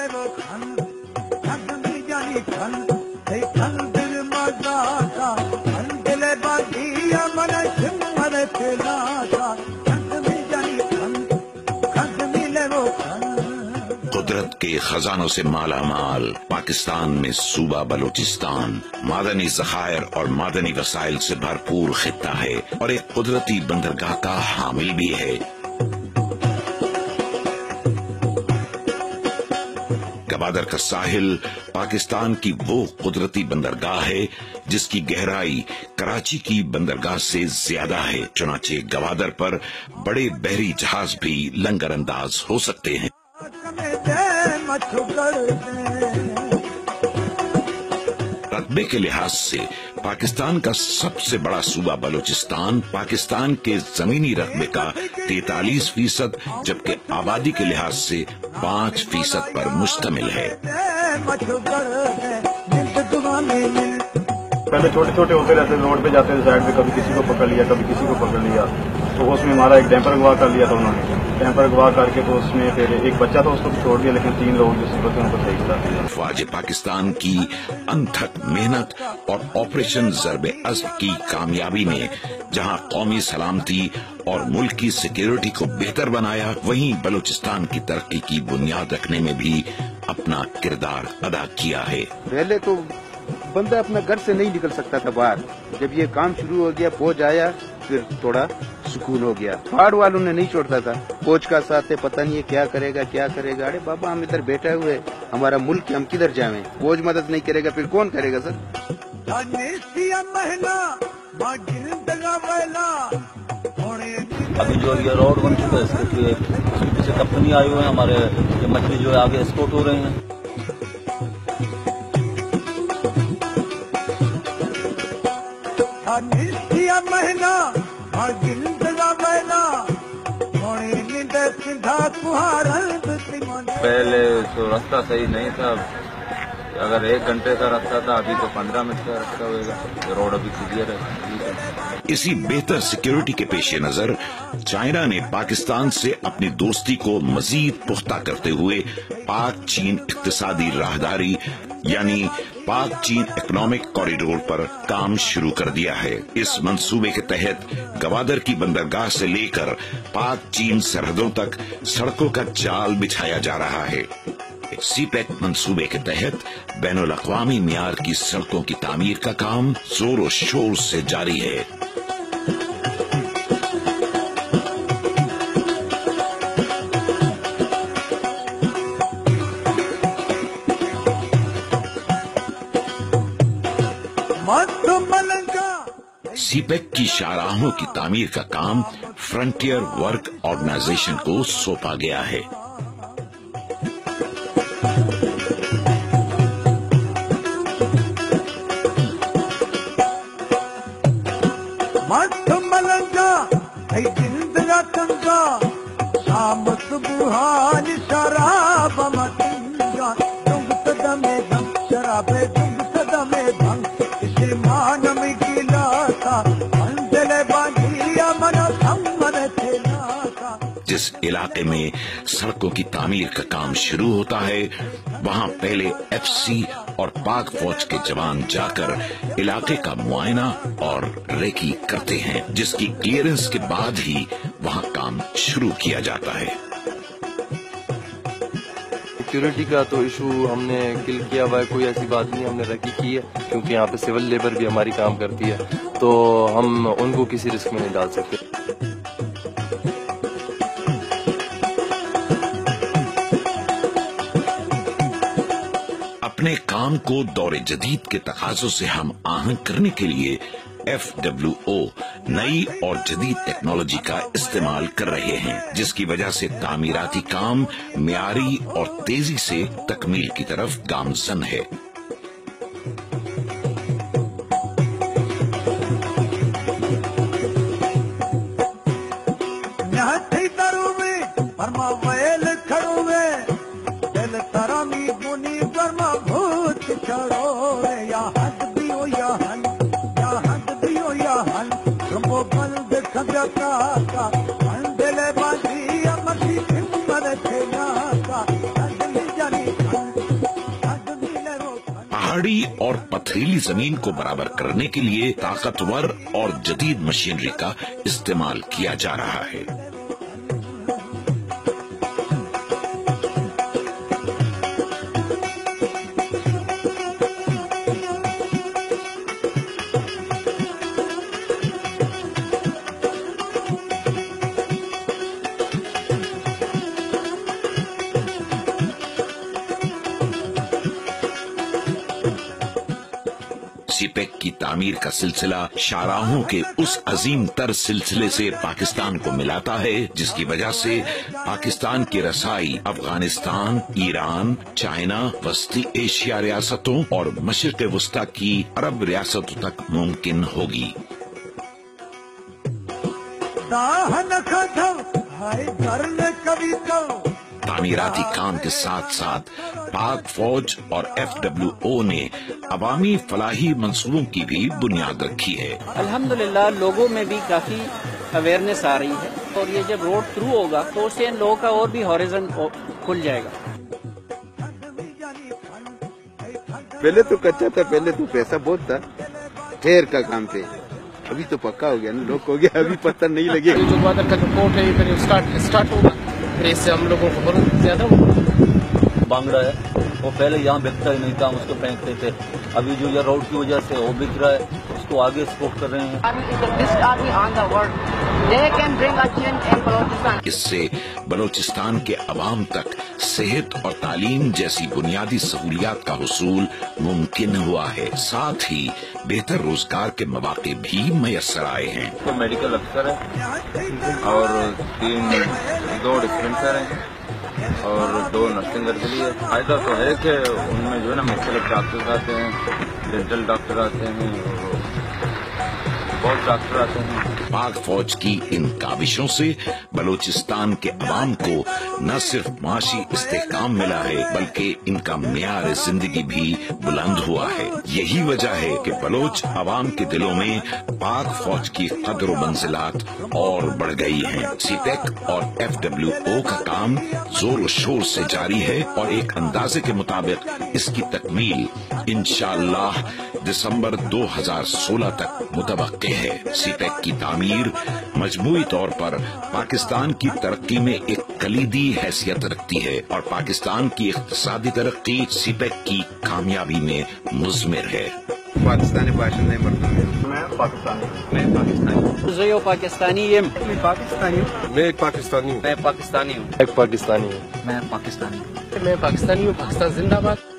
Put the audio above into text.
قدرت کے خزانوں سے مالا مال پاکستان میں صوبہ بلوچستان معدنی ذخائر اور معدنی وسائل سے بھرپور خطہ ہے اور ایک قدرتی بندرگاہ کا حامل بھی ہے۔ گوادر کا ساحل پاکستان کی وہ قدرتی بندرگاہ ہے جس کی گہرائی کراچی کی بندرگاہ سے زیادہ ہے، چنانچہ گوادر پر بڑے بحری جہاز بھی لنگر انداز ہو سکتے ہیں۔ رقبے کے لحاظ سے پاکستان کا سب سے بڑا صوبہ بلوچستان پاکستان کے زمینی رقبے کا 43%، جبکہ آبادی کے لحاظ سے 5% پر مشتمل ہے۔ پہلے چھوٹے چھوٹے ہوتے رہتے، روڈ پہ جاتے تھے سائڈ پہ، کبھی کسی کو پکڑ لیا کبھی کسی کو پکڑ لیا، تو اس میں ہمارا ایک ڈیمپر اغوا کر لیا تھا انہوں نے، ڈیمپر اغوا کر کے تو اس میں پھر ایک بچہ تھا اس کو چھوڑ دیا، لیکن 3 لوگ جو سبق ان کو صحیح کرا دیا۔ افواج پاکستان کی انتھک محنت اور آپریشن ضرب عزم کی کامیابی نے جہاں قومی سلامتی اور ملک کی سیکیورٹی کو بہتر بنایا، وہیں بلوچستان کی ترقی کی بنیاد رکھنے میں بھی اپنا کردار ادا کیا ہے۔ پہلے تو بندہ اپنا گھر سے نہیں نکل سکتا تھا باہر، جب یہ کام شروع ہو گیا فوج آیا پھر تھوڑا سکون ہو گیا۔ پہاڑ والوں نے نہیں چھوڑتا تھا، فوج کا ساتھ ہے، پتہ نہیں ہے کیا کرے گا، ارے بابا ہم ادھر بیٹھے ہوئے، ہمارا ملک ہم کدھر جائیں، فوج مدد نہیں کرے گا پھر کون کرے گا سر؟ ابھی جو یہ روڈ بن چکا ہے اس کے پیچھے کمپنی آئی ہوئے ہیں، ہمارے مچھلی جو ہے آگے ایکسپورٹ ہو رہے ہیں۔ پہلے تو راستہ صحیح نہیں تھا، اگر 1 گھنٹے کا راستہ تھا ابھی تو 15 منٹ کا راستہ ہوئے گا، روڈ ابھی کلیئر ہے۔ اسی بہتر سیکیورٹی کے پیش نظر چائنا نے پاکستان سے اپنی دوستی کو مزید پختہ کرتے ہوئے پاک چین اقتصادی راہداری یعنی پاک چین اکنامک کوریڈور پر کام شروع کر دیا ہے۔ اس منصوبے کے تحت گوادر کی بندرگاہ سے لے کر پاک چین سرحدوں تک سڑکوں کا جال بچھایا جا رہا ہے۔ سی پیک منصوبے کے تحت بین الاقوامی معیار کی سڑکوں کی تعمیر کا کام زور و شور سے جاری ہے۔ سی پیک کی شاہراہوں کی تعمیر کا کام فرنٹیئر ورک آرگنائزیشن کو سونپا گیا ہے۔ جس علاقے میں سڑکوں کی تعمیر کا کام شروع ہوتا ہے وہاں پہلے ایف سی اور پاک فوج کے جوان جا کر علاقے کا معائنہ اور ریکی کرتے ہیں، جس کی کلیئرنس کے بعد ہی وہاں کام شروع کیا جاتا ہے۔ سیکیورٹی کا تو ایشو ہم نے کل کیا ہوا ہے، کوئی ایسی بات نہیں، ہم نے ریکی کی ہے کیونکہ یہاں پہ سول لیبر بھی ہماری کام کرتی ہے تو ہم ان کو کسی رسک میں نہیں ڈال سکتے۔ اپنے کام کو دور جدید کے تقاضوں سے ہم آہنگ کرنے کے لیے FWO نئی اور جدید ٹیکنالوجی کا استعمال کر رہے ہیں، جس کی وجہ سے تعمیراتی کام معیاری اور تیزی سے تکمیل کی طرف گامزن ہے۔ بندے بازی امتی مر تھے نا کا पहाड़ी और पथरीली जमीन को बराबर करने के लिए ताकतवर और जदीद मशीनरी का इस्तेमाल किया जा रहा है। सीपेक की तामीर का सिलसिला शाहराहों के उस अजीम तर सिलसिले से पाकिस्तान को मिलाता है जिसकी वजह से पाकिस्तान की रसाई अफगानिस्तान, ईरान, चाइना, वस्ती एशिया रियासतों और मशरिक वस्ता की अरब रियासतों तक मुमकिन होगी। तामीराती काम के साथ साथ पाक फौज और FWO ने अवामी फलाही मंसूबों की भी बुनियाद रखी है। अल्हम्दुलिल्लाह लोगों में भी काफी अवेयरनेस आ रही है और ये जब रोड थ्रू होगा तो उससे इन लोगों का और भी हॉरिजन खुल जाएगा। पहले तो कच्चा था, पहले तो पैसा बहुत था, ठेर का काम थे, अभी तो पक्का हो गया ना, लोग हो गया, अभी पत्थर नहीं लगे। जो ग्वादर का जो पोर्ट है इधर स्टार्ट होगा, फिर इससे हम लोगों को बहुत ज्यादा बांगड़ा है वो पहले यहाँ बिकता ही नहीं था, हम उसको फेंकते थे। अभी जो ये रोड की वजह से वो बिक रहा है, उसको आगे एक्सपोर्ट कर रहे हैं। इससे बलोचिस्तान के अवाम तक सेहत और तालीम जैसी बुनियादी सहूलियात का हुसूल मुमकिन हुआ है। साथ ही बेहतर रोजगार के मौके भी मैसर आए हैं। तो मेडिकल अफसर है और 2 डिस्पेंसर हैं और 2 नर्सिंग के लिए। फायदा तो है कि उनमें जो है ना मुख्तलिफ डॉक्टर आते हैं, डेंटल डॉक्टर आते हैं और बहुत डॉक्टर आते हैं। पाक फौज की इन काविशों से बलोचिस्तान के अवाम को न सिर्फ माशी इस्तेहकाम मिला है बल्कि इनका मियार जिंदगी भी बुलंद हुआ है। यही वजह है कि बलोच अवाम के दिलों में पाक फौज की कदर व मंजिलात और बढ़ गई हैं। सीपेक और FWO का काम जोर शोर से जारी है और एक अंदाजे के मुताबिक इसकी तकमील इंशाअल्लाह दिसंबर 2016 तक मुतवक्के है। सीपेक की तामीर मजमूई तौर पर पाकिस्तान की तरक्की में एक कलीदी हैसियत रखती है और पाकिस्तान की इक़्तिसादी तरक्की सीपेक की कामयाबी में मुज़मिर है। पाकिस्तानी भाषण नहीं मरता मैं पाकिस्तानी ज़यो पाकिस्तानी मैं पाकिस्तानी हूँ। मैं एक पाकिस्तानी हूँ। एक पाकिस्तानी हूँ। मैं पाकिस्तानी मैं पाकिस्तानी हूँ। पाकिस्तान जिंदाबाद।